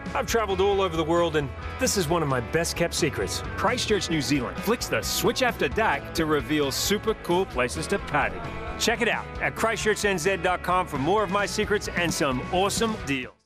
I've traveled all over the world, and this is one of my best-kept secrets. Christchurch, New Zealand flicks the switch after dark to reveal super cool places to party. Check it out at christchurchnz.com for more of my secrets and some awesome deals.